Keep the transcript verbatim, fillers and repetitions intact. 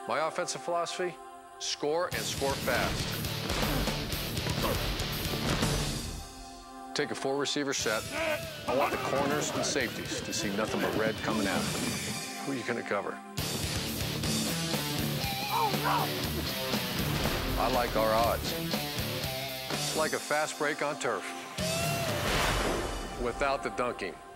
My offensive philosophy, score and score fast. Take a four receiver set. I want the corners and safeties to see nothing but red coming at them. Who are you gonna cover? Oh, no! I like our odds. It's like a fast break on turf without the dunking.